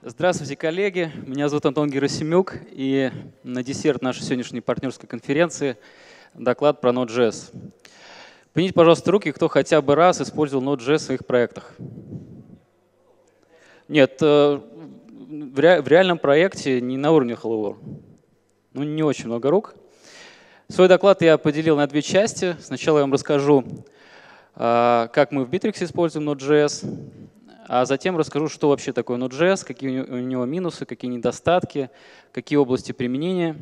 Здравствуйте, коллеги. Меня зовут Антон Герасимюк, и на десерт нашей сегодняшней партнерской конференции доклад про Node.js. Поднимите, пожалуйста, руки, кто хотя бы раз использовал Node.js в своих проектах. Нет, в реальном проекте не на уровне Hello. Ну, не очень много рук. Свой доклад я поделил на две части. Сначала я вам расскажу, как мы в Bittrex используем Node.js, а затем расскажу, что вообще такое Node.js, какие у него минусы, какие недостатки, какие области применения.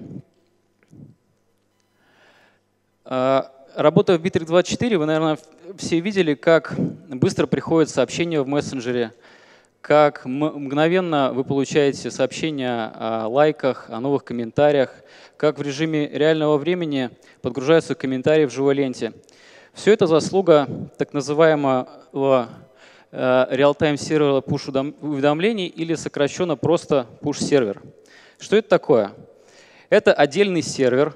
Работая в Bittrex 2.4, вы, наверное, все видели, как быстро приходят сообщения в мессенджере, как мгновенно вы получаете сообщения о лайках, о новых комментариях, как в режиме реального времени подгружаются комментарии в живой ленте. Все это заслуга так называемого real-time сервера push-уведомлений или сокращенно просто push-сервер. Что это такое? Это отдельный сервер,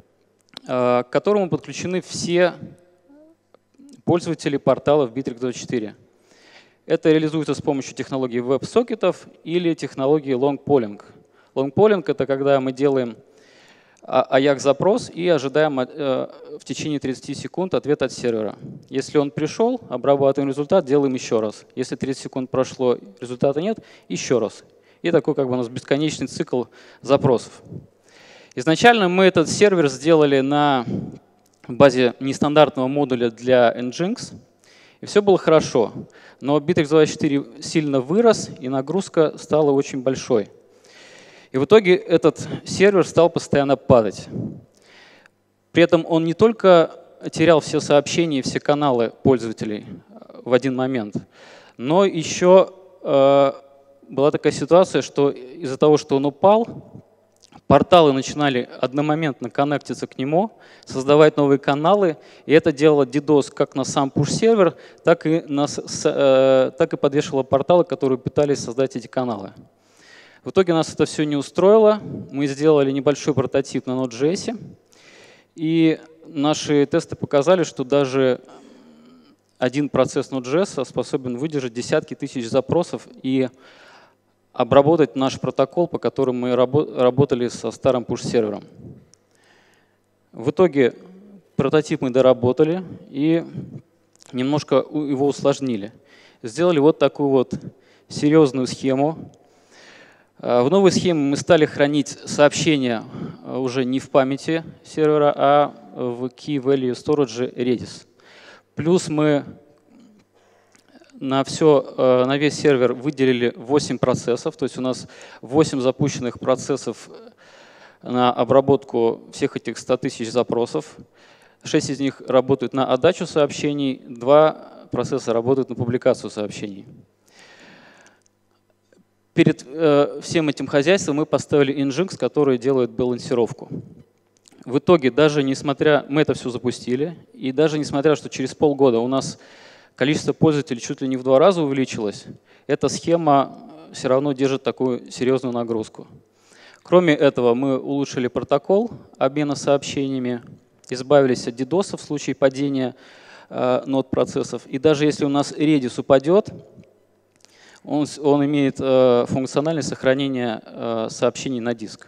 к которому подключены все пользователи портала в Bittrex 2.4. Это реализуется с помощью технологии веб-сокетов или технологии long-polling. Long-polling — это когда мы делаем AJAX-запрос и ожидаем в течение 30 секунд ответ от сервера. Если он пришел, обрабатываем результат, делаем еще раз. Если 30 секунд прошло, результата нет, еще раз. И такой как бы у нас бесконечный цикл запросов. Изначально мы этот сервер сделали на базе нестандартного модуля для Nginx, и все было хорошо. Но Bittrex 2.4 сильно вырос, и нагрузка стала очень большой. И в итоге этот сервер стал постоянно падать. При этом он не только терял все сообщения и все каналы пользователей в один момент, но еще была такая ситуация, что из-за того, что он упал, порталы начинали одномоментно коннектиться к нему, создавать новые каналы, и это делало DDoS как на сам push-сервер, так и подвешивало порталы, которые пытались создать эти каналы. В итоге нас это все не устроило. Мы сделали небольшой прототип на Node.js, и наши тесты показали, что даже один процесс Node.js способен выдержать десятки тысяч запросов и обработать наш протокол, по которому мы работали со старым push-сервером. В итоге прототип мы доработали и немножко его усложнили. Сделали вот такую вот серьезную схему. В новой схеме мы стали хранить сообщения уже не в памяти сервера, а в Key Value Storage Redis. Плюс мы на весь сервер выделили 8 процессов, то есть у нас 8 запущенных процессов на обработку всех этих 100 тысяч запросов. 6 из них работают на отдачу сообщений, 2 процесса работают на публикацию сообщений. Перед всем этим хозяйством мы поставили Nginx, который делает балансировку. В итоге, мы это все запустили, и даже несмотря, что через полгода у нас количество пользователей чуть ли не в 2 раза увеличилось, эта схема все равно держит такую серьезную нагрузку. Кроме этого, мы улучшили протокол обмена сообщениями, избавились от DDoS в случае падения нод-процессов. И даже если у нас Redis упадет, он имеет функциональность сохранения сообщений на диск.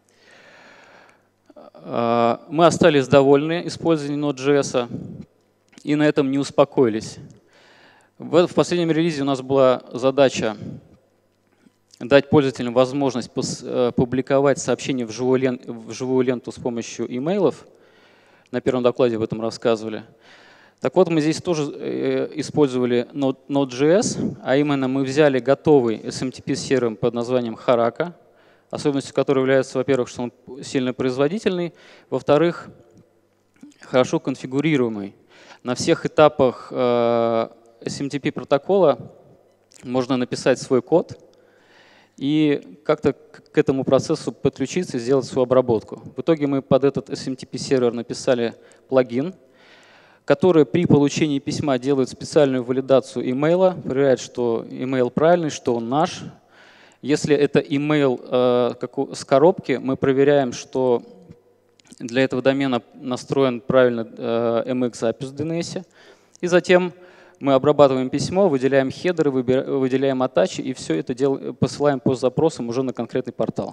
Мы остались довольны использованием Node.js и на этом не успокоились. В последнем релизе у нас была задача дать пользователям возможность публиковать сообщения в живую ленту с помощью имейлов. На первом докладе об этом рассказывали. Так вот, мы здесь тоже использовали Node.js, а именно мы взяли готовый SMTP-сервер под названием Haraka, особенностью которого является, во-первых, что он сильно производительный, во-вторых, хорошо конфигурируемый. На всех этапах SMTP-протокола можно написать свой код и как-то к этому процессу подключиться и сделать свою обработку. В итоге мы под этот SMTP-сервер написали плагин, который при получении письма делает специальную валидацию имейла, проверяет, что имейл правильный, что он наш. Если это имейл с коробки, мы проверяем, что для этого домена настроен правильно MX-запись в DNS. И затем Мы обрабатываем письмо, выделяем хедеры, выделяем атачи, и все это посылаем по запросам уже на конкретный портал.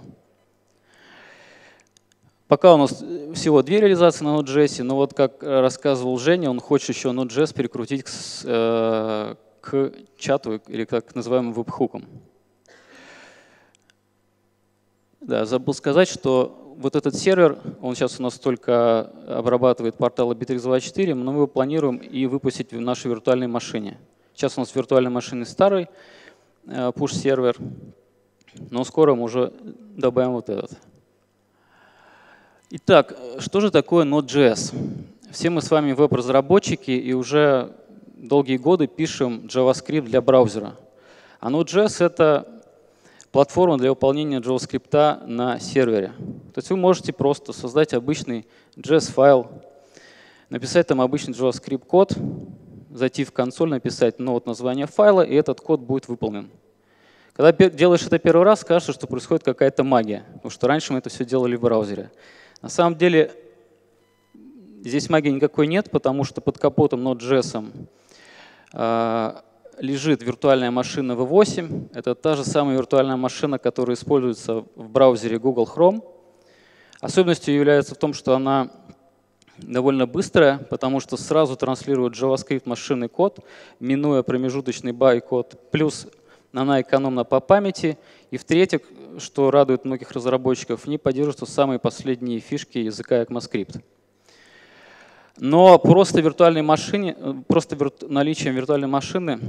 Пока у нас всего 2 реализации на Node.js, но вот как рассказывал Женя, он хочет еще Node.js перекрутить к чату или так называемым веб-хукам. Да, забыл сказать, что вот этот сервер, он сейчас у нас только обрабатывает порталы Bittrex24, но мы его планируем и выпустить в нашей виртуальной машине. Сейчас у нас в виртуальной машине старый push-сервер, но скоро мы уже добавим вот этот. Итак, что же такое Node.js? Все мы с вами веб-разработчики и уже долгие годы пишем JavaScript для браузера. А Node.js — это платформа для выполнения JavaScript на сервере. То есть вы можете просто создать обычный JS-файл, написать там обычный JavaScript-код, зайти в консоль, написать название файла, и этот код будет выполнен. Когда делаешь это первый раз, кажется, что происходит какая-то магия, потому что раньше мы это все делали в браузере. На самом деле здесь магии никакой нет, потому что под капотом Node.js лежит виртуальная машина V8. Это та же самая виртуальная машина, которая используется в браузере Google Chrome. Особенностью является в том, что она довольно быстрая, потому что сразу транслирует JavaScript машинный код, минуя промежуточный байт-код, плюс она экономна по памяти. И в-третьих, что радует многих разработчиков, в ней поддерживаются самые последние фишки языка ECMAScript. Но просто наличием виртуальной машины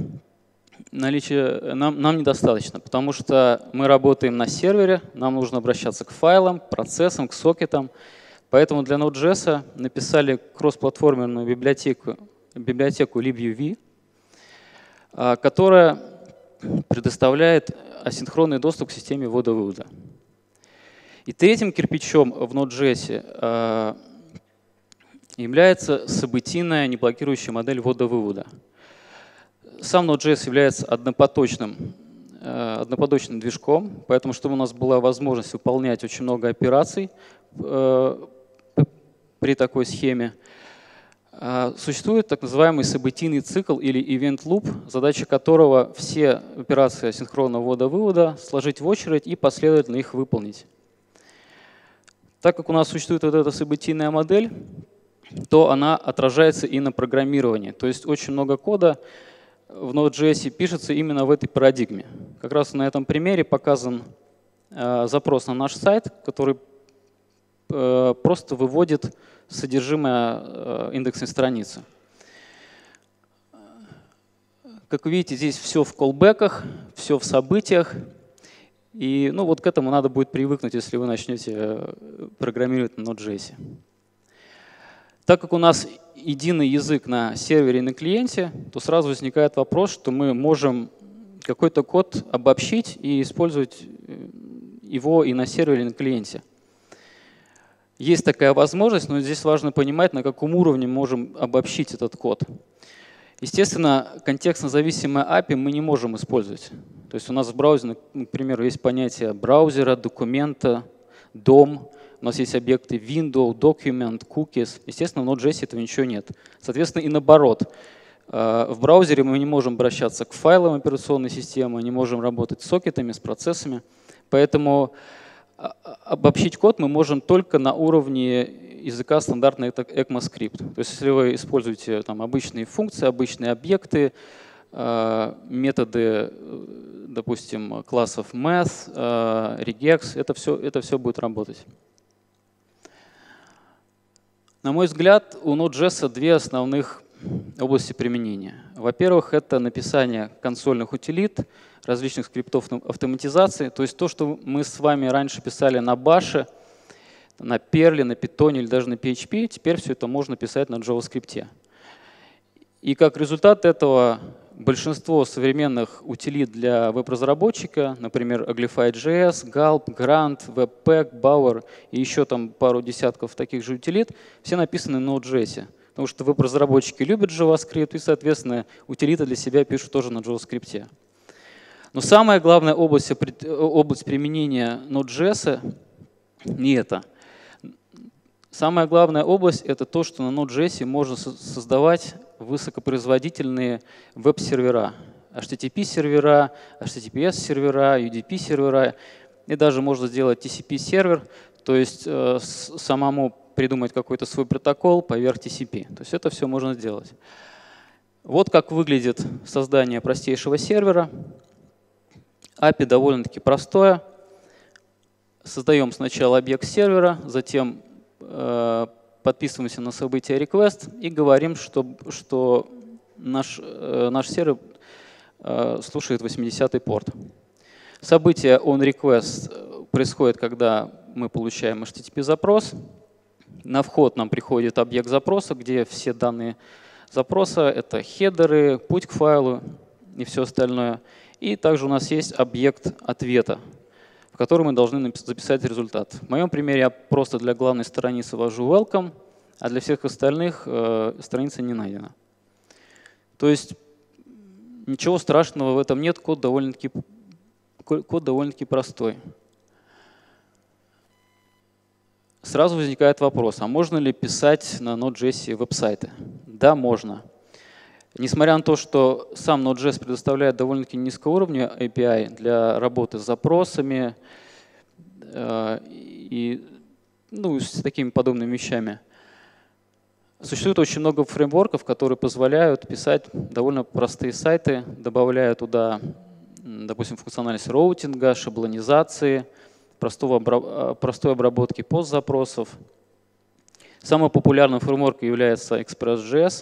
нам недостаточно, потому что мы работаем на сервере, нам нужно обращаться к файлам, процессам, к сокетам. Поэтому для Node.js написали кроссплатформенную библиотеку libuv, которая предоставляет асинхронный доступ к системе ввода-вывода. И третьим кирпичом в Node.js является событийная неблокирующая модель ввода-вывода. Сам Node.js является однопоточным движком, поэтому, чтобы у нас была возможность выполнять очень много операций при такой схеме, существует так называемый событийный цикл или event loop, задача которого все операции асинхронного ввода-вывода сложить в очередь и последовательно их выполнить. Так как у нас существует вот эта событийная модель, то она отражается и на программировании. То есть очень много кода в Node.js пишется именно в этой парадигме. Как раз на этом примере показан запрос на наш сайт, который просто выводит содержимое индексной страницы. Как вы видите, здесь все в колбеках, все в событиях. И вот к этому надо будет привыкнуть, если вы начнете программировать на Node.js. Так как у нас единый язык на сервере и на клиенте, то сразу возникает вопрос, что мы можем какой-то код обобщить и использовать его и на сервере, и на клиенте. Есть такая возможность, но здесь важно понимать, на каком уровне мы можем обобщить этот код. Естественно, контекстно-зависимое API мы не можем использовать. То есть у нас в браузере, к примеру, есть понятие браузера, документа, DOM. У нас есть объекты window, document, cookies. Естественно, в Node.js этого ничего нет. Соответственно, и наоборот. В браузере мы не можем обращаться к файлам операционной системы, не можем работать с сокетами, с процессами. Поэтому обобщить код мы можем только на уровне языка стандартный ECMAScript. То есть если вы используете там обычные функции, обычные объекты, методы, допустим, классов math, regex, это все будет работать. На мой взгляд, у Node.js две основных области применения. Во-первых, это написание консольных утилит, различных скриптов автоматизации. То есть то, что мы с вами раньше писали на Bash, на Perl, на Python или даже на PHP, теперь все это можно писать на JavaScript. И как результат этого большинство современных утилит для веб-разработчика, например, Uglify.js, Gulp, Grant, Webpack, Bower и еще там пару десятков таких же утилит, все написаны на Node.js. Потому что веб-разработчики любят JavaScript и, соответственно, утилиты для себя пишут тоже на JavaScript. Но самая главная область применения Node.js не это. Самая главная область — это то, что на Node.js можно создавать высокопроизводительные веб-сервера. HTTP-сервера, HTTPS-сервера, UDP-сервера. И даже можно сделать TCP-сервер, то есть самому придумать какой-то свой протокол поверх TCP. То есть это все можно сделать. Вот как выглядит создание простейшего сервера. API довольно-таки простое. Создаем сначала объект сервера, затем подписываемся на событие request и говорим, что наш сервер слушает 80-й порт. Событие onRequest происходит, когда мы получаем HTTP-запрос. На вход нам приходит объект запроса, где все данные запроса — это хедеры, путь к файлу и все остальное. И также у нас есть объект ответа, в который мы должны записать результат. В моем примере я просто для главной страницы ввожу welcome, а для всех остальных страница не найдена. То есть ничего страшного в этом нет, код довольно-таки простой. Сразу возникает вопрос, а можно ли писать на Node.js веб-сайты? Да, можно. Несмотря на то, что сам Node.js предоставляет довольно-таки низкоуровневый API для работы с запросами и с такими подобными вещами, существует очень много фреймворков, которые позволяют писать довольно простые сайты, добавляя туда, допустим, функциональность роутинга, шаблонизации, простой обработки постзапросов. Самым популярным фреймворком является Express.js.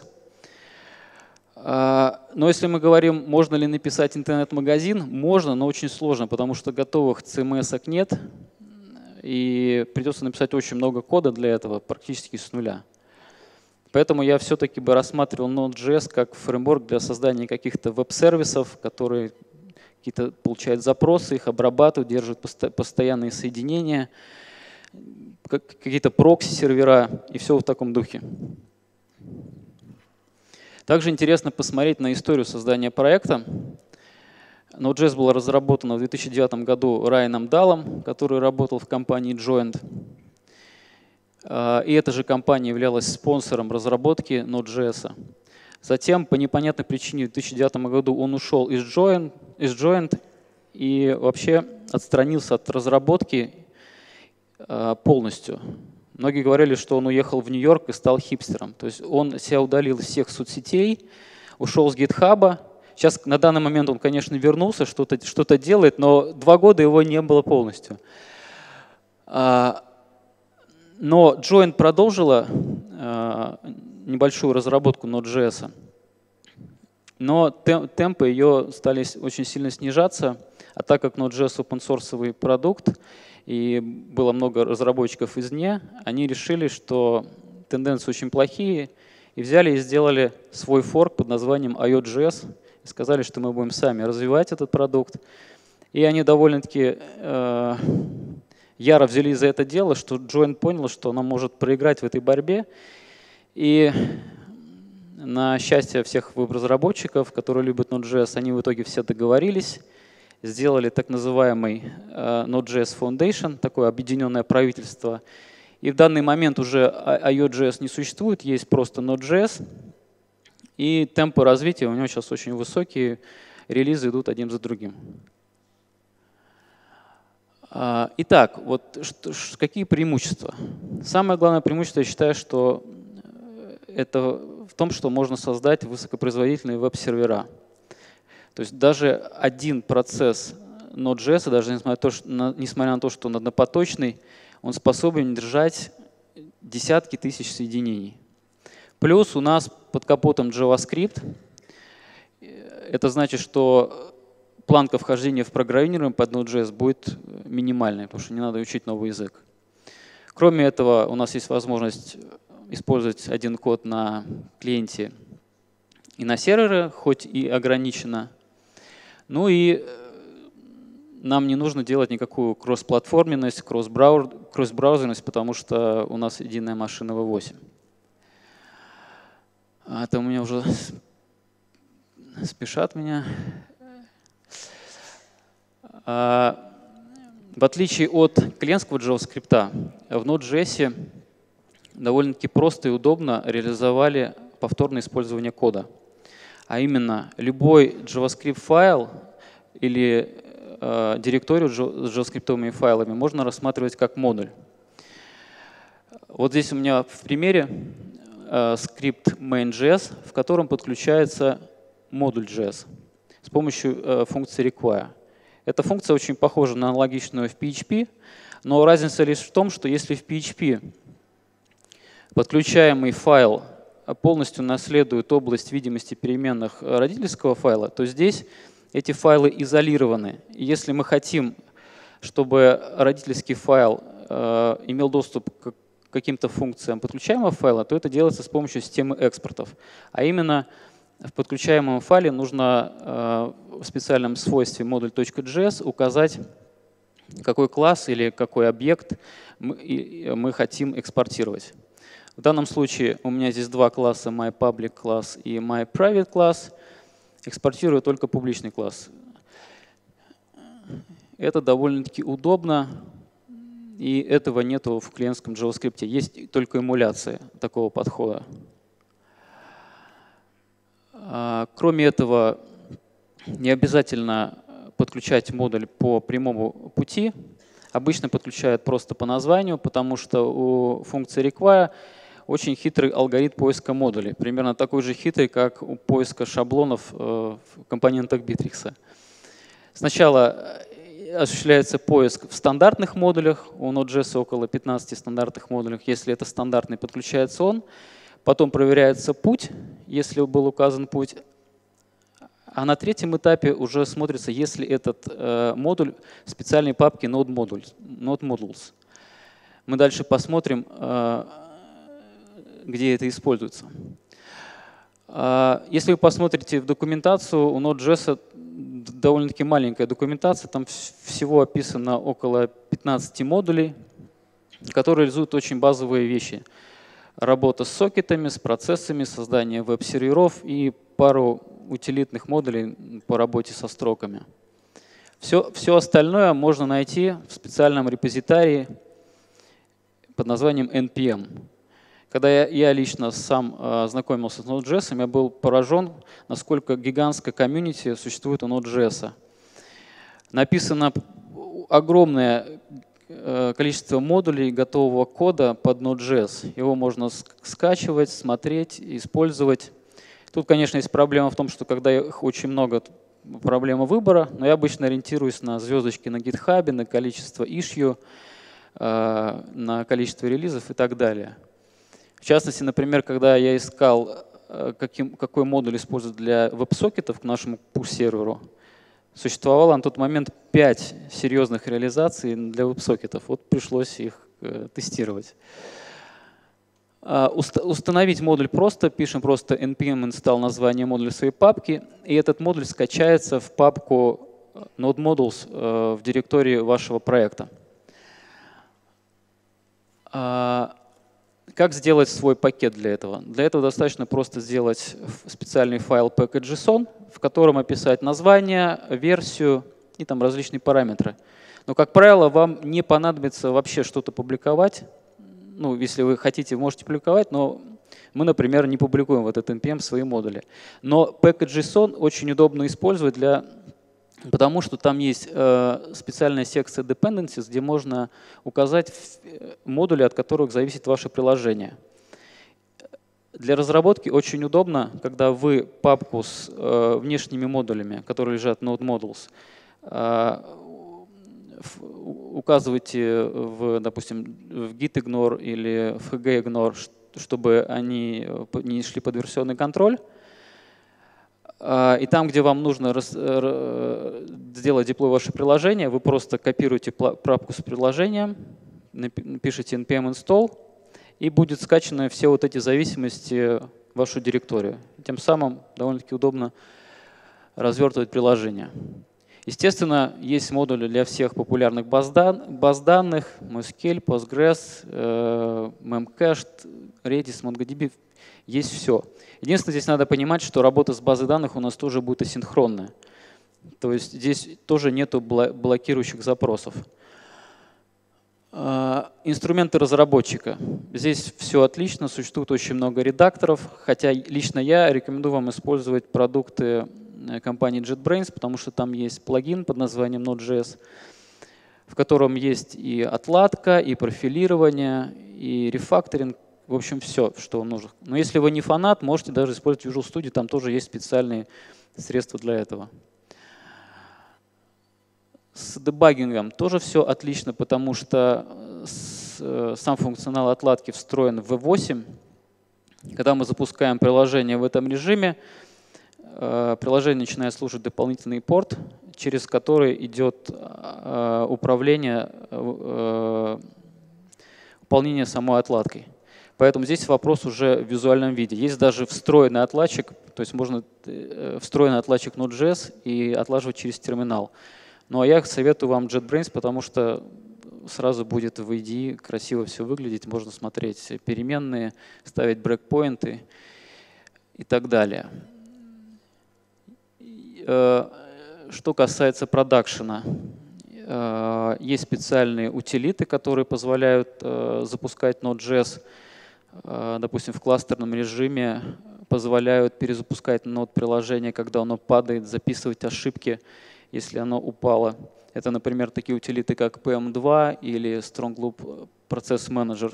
Но если мы говорим, можно ли написать интернет-магазин, можно, но очень сложно, потому что готовых CMS-ок нет, и придется написать очень много кода для этого, практически с нуля. Поэтому я все-таки бы рассматривал Node.js как фреймворк для создания каких-то веб-сервисов, которые получают запросы, их обрабатывают, держат постоянные соединения, какие-то прокси-сервера и все в таком духе. Также интересно посмотреть на историю создания проекта. Node.js была разработана в 2009 году Райаном Даллом, который работал в компании Joint. И эта же компания являлась спонсором разработки Node.js. Затем, по непонятной причине, в 2009 году он ушел из Joint и вообще отстранился от разработки полностью. Многие говорили, что он уехал в Нью-Йорк и стал хипстером. То есть он себя удалил из всех соцсетей, ушел с GitHub. Сейчас на данный момент он, конечно, вернулся, что-то делает, но 2 года его не было полностью. Но Joint продолжила небольшую разработку Node.js, но темпы ее стали очень сильно снижаться, а так как Node.js open-source продукт и было много разработчиков извне, они решили, что тенденции очень плохие, и взяли и сделали свой форк под названием IO.js, и сказали, что мы будем сами развивать этот продукт. И они довольно-таки яро взялись за это дело, что Joint понял, что она может проиграть в этой борьбе. И на счастье всех веб-разработчиков, которые любят Node.js, они в итоге все договорились, сделали так называемый Node.js Foundation, такое объединенное правительство. И в данный момент уже IO.js не существует, есть просто Node.js. И темпы развития у него сейчас очень высокие, релизы идут один за другим. Итак, вот какие преимущества? Самое главное преимущество, я считаю, что это в том, что можно создать высокопроизводительные веб-сервера. То есть даже один процесс Node.js, даже несмотря на то, что он однопоточный, он способен держать десятки тысяч соединений. Плюс у нас под капотом JavaScript. Это значит, что планка вхождения в программирование под Node.js будет минимальной, потому что не надо учить новый язык. Кроме этого, у нас есть возможность использовать один код на клиенте и на сервере, хоть и ограниченно. Ну и нам не нужно делать никакую кроссплатформенность, кроссбраузерность, потому что у нас единая машина V8. Это у меня уже спешат меня. В отличие от клиентского JavaScript, в Node.js довольно-таки просто и удобно реализовали повторное использование кода. А именно, любой JavaScript файл или директорию с JavaScript файлами можно рассматривать как модуль. Вот здесь у меня в примере скрипт main.js, в котором подключается модуль JS с помощью функции require. Эта функция очень похожа на аналогичную в PHP, но разница лишь в том, что если в PHP подключаемый файл полностью наследует область видимости переменных родительского файла, то здесь эти файлы изолированы. И если мы хотим, чтобы родительский файл имел доступ к каким-то функциям подключаемого файла, то это делается с помощью системы экспортов. А именно в подключаемом файле нужно в специальном свойстве module.js указать, какой класс или какой объект мы хотим экспортировать. В данном случае у меня здесь два класса, myPublic класс и myPrivate класс. Экспортирую только публичный класс. Это довольно-таки удобно, и этого нету в клиентском JavaScript. Есть только эмуляция такого подхода. Кроме этого, не обязательно подключать модуль по прямому пути. Обычно подключают просто по названию, потому что у функции require очень хитрый алгоритм поиска модулей. Примерно такой же хитрый, как у поиска шаблонов в компонентах Bittrex. Сначала осуществляется поиск в стандартных модулях. У Node.js около 15 стандартных модулей. Если это стандартный, подключается он. Потом проверяется путь, если был указан путь. А на третьем этапе уже смотрится, если этот модуль в специальной папке Node Modules. Мы дальше посмотрим, где это используется. Если вы посмотрите в документацию, у Node.js довольно-таки маленькая документация, там всего описано около 15 модулей, которые реализуют очень базовые вещи. Работа с сокетами, с процессами, создание веб-серверов и пару утилитных модулей по работе со строками. Все остальное можно найти в специальном репозитарии под названием NPM. Когда я лично сам знакомился с Node.js, я был поражен, насколько гигантское комьюнити существует у Node.js. Написано огромное количество модулей готового кода под Node.js. Его можно скачивать, смотреть, использовать. Тут, конечно, есть проблема в том, что когда их очень много, проблема выбора, но я обычно ориентируюсь на звездочки на GitHub, на количество issue, на количество релизов и так далее. В частности, например, когда я искал, какой модуль использовать для веб-сокетов к нашему push-серверу, существовало на тот момент 5 серьезных реализаций для веб-сокетов. Вот пришлось их тестировать. Установить модуль просто, пишем просто npm install название модуля своей папки, и этот модуль скачается в папку Node Modules в директории вашего проекта. Как сделать свой пакет для этого? Для этого достаточно просто сделать специальный файл package.json, в котором описать название, версию и там различные параметры. Но, как правило, вам не понадобится вообще что-то публиковать. Ну, если вы хотите, можете публиковать, но мы, например, не публикуем в этот NPM свои модули. Но package.json очень удобно использовать, потому что там есть специальная секция dependencies, где можно указать модули, от которых зависит ваше приложение. Для разработки очень удобно, когда вы папку с внешними модулями, которые лежат в Node Modules, указываете, допустим, в gitignore или в hgignore, чтобы они не шли под версионный контроль. И там, где вам нужно сделать деплой ваше приложение, вы просто копируете папку с приложением, пишете npm install, и будет скачаны все вот эти зависимости в вашу директорию. Тем самым довольно-таки удобно развертывать приложение. Естественно, есть модули для всех популярных баз данных, MySQL, Postgres, Memcached, Redis, MongoDB. Есть все. Единственное, здесь надо понимать, что работа с базой данных у нас тоже будет асинхронная. То есть здесь тоже нету блокирующих запросов. Инструменты разработчика. Здесь все отлично, существует очень много редакторов, хотя лично я рекомендую вам использовать продукты компании JetBrains, потому что там есть плагин под названием Node.js, в котором есть и отладка, и профилирование, и рефакторинг, в общем, все, что вам нужно. Но если вы не фанат, можете даже использовать Visual Studio, там тоже есть специальные средства для этого. С дебагингом тоже все отлично, потому что сам функционал отладки встроен в V8. Когда мы запускаем приложение в этом режиме, приложение начинает слушать дополнительный порт, через который идет управление самой отладкой. Поэтому здесь вопрос уже в визуальном виде. Есть даже встроенный отладчик, то есть можно встроенный отладчик Node.js и отлаживать через терминал. Ну а я советую вам JetBrains, потому что сразу будет в IDE красиво все выглядеть, можно смотреть переменные, ставить брейкпоинты и так далее. Что касается продакшена, есть специальные утилиты, которые позволяют запускать Node.js, допустим, в кластерном режиме, позволяют перезапускать Node-приложение, когда оно падает, записывать ошибки, если оно упало. Это, например, такие утилиты, как PM2 или Strong Loop Process Manager.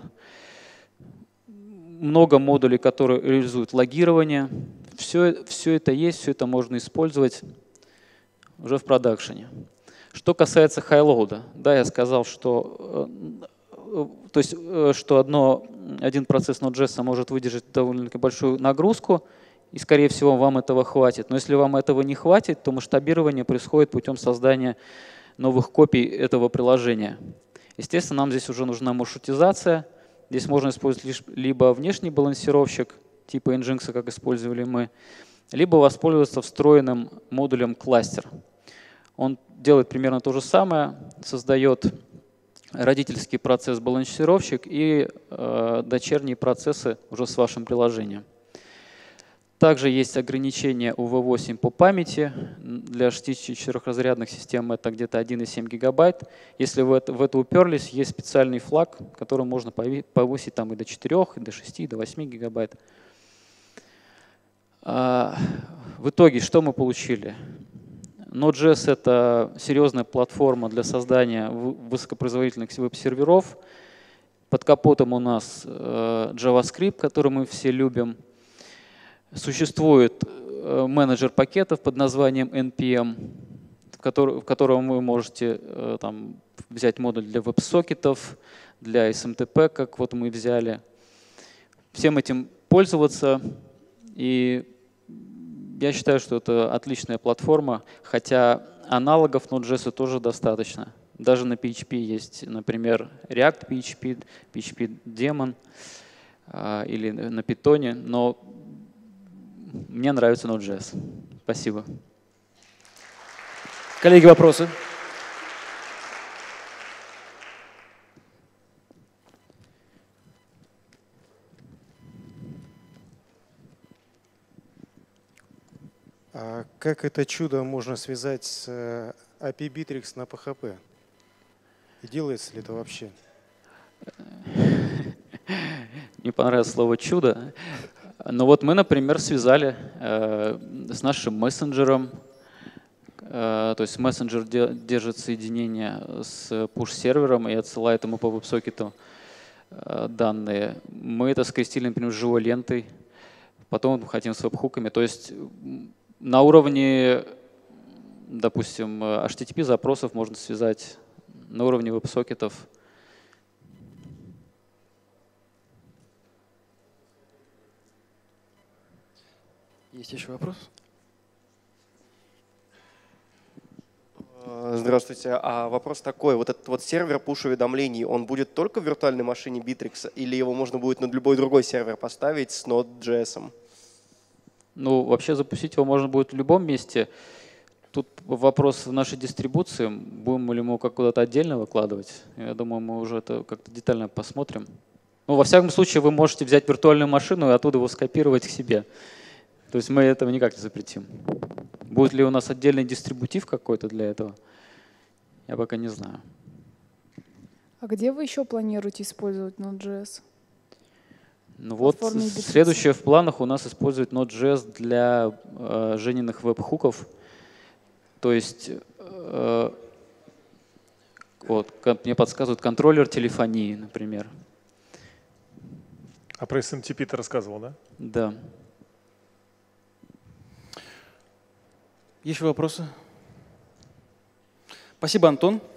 Много модулей, которые реализуют логирование. Все это есть, все это можно использовать уже в продакшене. Что касается хайлоуда, да, я сказал, что, один процесс Node.js может выдержать довольно большую нагрузку, и, скорее всего, вам этого хватит. Но если вам этого не хватит, то масштабирование происходит путем создания новых копий этого приложения. Естественно, нам здесь уже нужна маршрутизация. Здесь можно использовать либо внешний балансировщик, типа Nginx, как использовали мы, либо воспользоваться встроенным модулем кластер. Он делает примерно то же самое, создает родительский процесс-балансировщик и дочерние процессы уже с вашим приложением. Также есть ограничения у V8 по памяти. Для 64-разрядных систем это где-то 1,7 гигабайт. Если вы в это уперлись, есть специальный флаг, который можно повысить там и до 4, и до 6, и до 8 гигабайт. В итоге что мы получили? Node.js — это серьезная платформа для создания высокопроизводительных веб-серверов. Под капотом у нас JavaScript, который мы все любим. Существует менеджер пакетов под названием NPM, в котором вы можете там взять модуль для веб-сокетов, для SMTP, как вот мы взяли. Всем этим пользоваться. И я считаю, что это отличная платформа, хотя аналогов Node.js тоже достаточно. Даже на PHP есть, например, React PHP, PHP Daemon или на Python, но мне нравится Node.js. Спасибо. Коллеги, вопросы? А как это чудо можно связать с API Bittrex на PHP? И делается ли это вообще? Мне понравилось слово «чудо». Но вот мы, например, связали с нашим мессенджером. То есть мессенджер держит соединение с push-сервером и отсылает ему по веб-сокету данные. Мы это скрестили, например, с живой лентой. Потом хотим с веб-хуками. То есть на уровне, допустим, HTTP запросов можно связать на уровне веб-сокетов. Есть еще вопрос? Здравствуйте. А вопрос такой. Вот этот вот сервер push-уведомлений, он будет только в виртуальной машине Bittrex или его можно будет на любой другой сервер поставить с Node.js? Ну, вообще запустить его можно будет в любом месте. Тут вопрос в нашей дистрибуции. Будем ли мы его куда-то отдельно выкладывать? Я думаю, мы уже это как-то детально посмотрим. Ну, во всяком случае, вы можете взять виртуальную машину и оттуда его скопировать к себе. То есть мы этого никак не запретим. Будет ли у нас отдельный дистрибутив какой-то для этого? Я пока не знаю. А где вы еще планируете использовать Node.js? Ну вот, Платформе Bittrex. следующее в планах у нас использовать Node.js для Жениных веб-хуков. То есть, вот, мне подсказывают контроллер телефонии, например. А про SMTP ты рассказывал, да? Да. Еще вопросы? Спасибо, Антон.